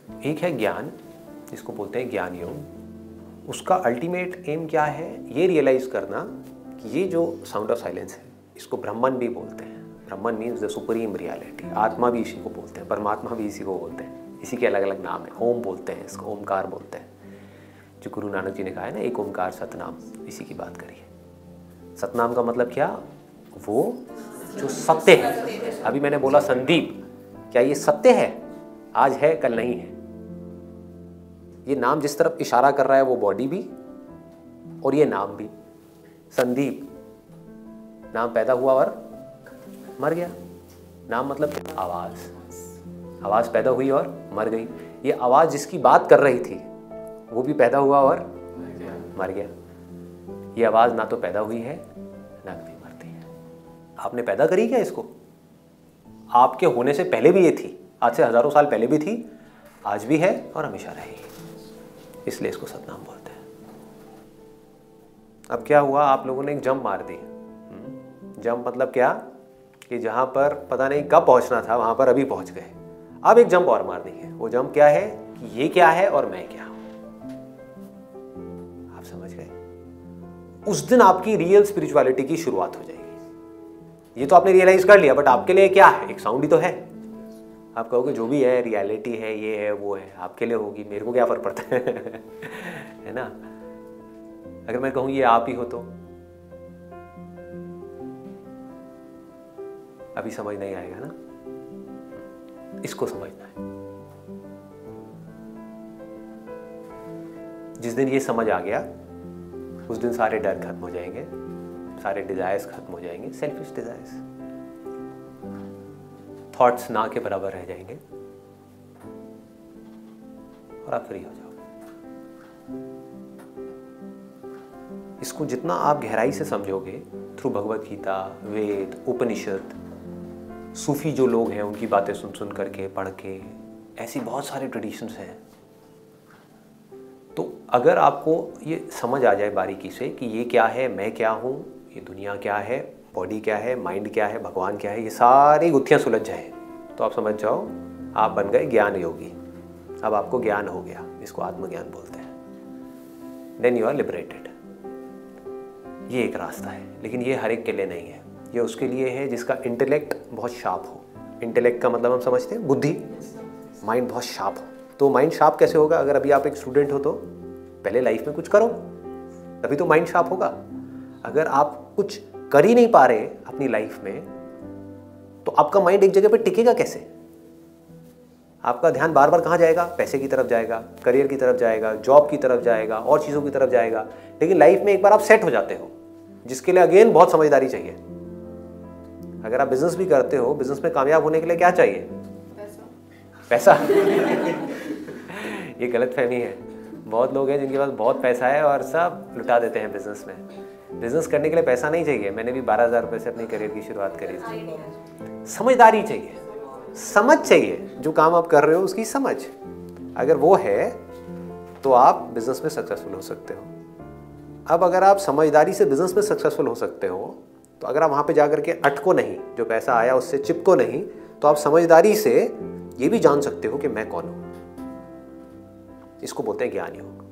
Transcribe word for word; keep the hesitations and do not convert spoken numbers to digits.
एक है ज्ञान, जिसको बोलते हैं ज्ञान योग। उसका अल्टीमेट एम क्या है, ये रियलाइज करना कि ये जो साउंड ऑफ साइलेंस है इसको ब्रह्मन भी बोलते हैं। Brahman means the supreme reality. आत्मा भी इसी को बोलते हैं, परमात्मा भी इसी को बोलते हैं, इसी के अलग अलग नाम है। ओम बोलते हैं इसको, ओमकार बोलते हैं। जो गुरु नानक जी ने कहा है ना, एक ओमकार सतनाम, इसी की बात करिए। सतनाम का मतलब क्या, वो जो सत्य है। अभी मैंने बोला संदीप, क्या ये सत्य है? आज है कल नहीं है। ये नाम जिस तरफ इशारा कर रहा है वो बॉडी भी और ये नाम भी। संदीप नाम पैदा हुआ और मर गया। नाम मतलब क्या, आवाज। आवाज पैदा हुई और मर गई। ये आवाज जिसकी बात कर रही थी वो भी पैदा हुआ और मर गया। ये आवाज ना तो पैदा हुई है ना कभी मरती है। आपने पैदा करी क्या इसको? आपके होने से पहले भी ये थी, आज से हजारों साल पहले भी थी, आज भी है और हमेशा रहेगी। इसलिए इसको सतनाम बोलते हैं। अब क्या हुआ, आप लोगों ने एक जंप मार दी। जंप मतलब क्या, कि जहां पर पता नहीं कब पहुंचना था वहां पर अभी पहुंच गए। अब एक जंप और मारनी है। वो जंप क्या है कि ये क्या है और मैं क्या हूं। आप समझ गए? उस दिन आपकी रियल स्पिरिचुअलिटी की शुरुआत हो जाएगी। ये तो आपने रियलाइज कर लिया, बट आपके लिए क्या है, एक साउंड ही तो है। आप कहोगे जो भी है रियलिटी है, ये है वो है, आपके लिए होगी, मेरे को क्या फर्क पड़ता है है ना? अगर मैं कहूं ये आप ही हो तो अभी समझ नहीं आएगा ना। इसको समझना है। जिस दिन ये समझ आ गया उस दिन सारे डर खत्म हो जाएंगे, सारे डिजायर्स खत्म हो जाएंगे, सेल्फिश डिजायर्स। थॉट्स ना के बराबर रह जाएंगे और आप फ्री हो जाओगे। इसको जितना आप गहराई से समझोगे थ्रू भगवत गीता, वेद, उपनिषद, सूफी जो लोग हैं उनकी बातें सुन सुन करके, पढ़ के, ऐसी बहुत सारे ट्रेडिशंस हैं। तो अगर आपको ये समझ आ जाए बारीकी से कि ये क्या है, मैं क्या हूँ, ये दुनिया क्या है, बॉडी क्या है, माइंड क्या है, भगवान क्या है, ये सारी गुत्थियाँ सुलझ जाए तो आप समझ जाओ आप बन गए ज्ञान योगी। अब आपको ज्ञान हो गया, इसको आत्मज्ञान बोलते हैं। Then you are liberated. ये एक रास्ता है, लेकिन ये हर एक के लिए नहीं है। ये उसके लिए है जिसका इंटेलेक्ट बहुत शार्प हो। इंटेलेक्ट का मतलब हम समझते हैं बुद्धि, माइंड बहुत शार्प हो। तो माइंड शार्प कैसे होगा? अगर अभी आप एक स्टूडेंट हो तो पहले लाइफ में कुछ करो, तभी तो माइंड शार्प होगा। अगर आप कुछ कर ही नहीं पा रहे अपनी लाइफ में तो आपका माइंड एक जगह पे टिकेगा कैसे? आपका ध्यान बार बार कहाँ जाएगा? पैसे की तरफ जाएगा, करियर की तरफ जाएगा, जॉब की तरफ जाएगा, और चीज़ों की तरफ जाएगा। लेकिन लाइफ में एक बार आप सेट हो जाते हो, जिसके लिए अगेन बहुत समझदारी चाहिए। अगर आप बिजनेस भी करते हो, बिजनेस में कामयाब होने के लिए क्या चाहिए? पैसा, पैसा। ये गलत फहमी है। बहुत लोग हैं जिनके पास बहुत पैसा है और सब लुटा देते हैं बिजनेस में। बिजनेस करने के लिए पैसा नहीं चाहिए। मैंने भी बारह हजार रुपये से अपनी करियर की शुरुआत करी थी। समझदारी चाहिए, समझ चाहिए। जो काम आप कर रहे हो उसकी समझ अगर वो है तो आप बिजनेस में सक्सेसफुल हो सकते हो। अब अगर आप समझदारी से बिजनेस में सक्सेसफुल हो सकते हो तो अगर आप वहाँ पे जाकर के अटको नहीं, जो पैसा आया उससे चिपको नहीं, तो आप समझदारी से ये भी जान सकते हो कि मैं कौन हूँ। इसको बोलते हैं ज्ञान योग।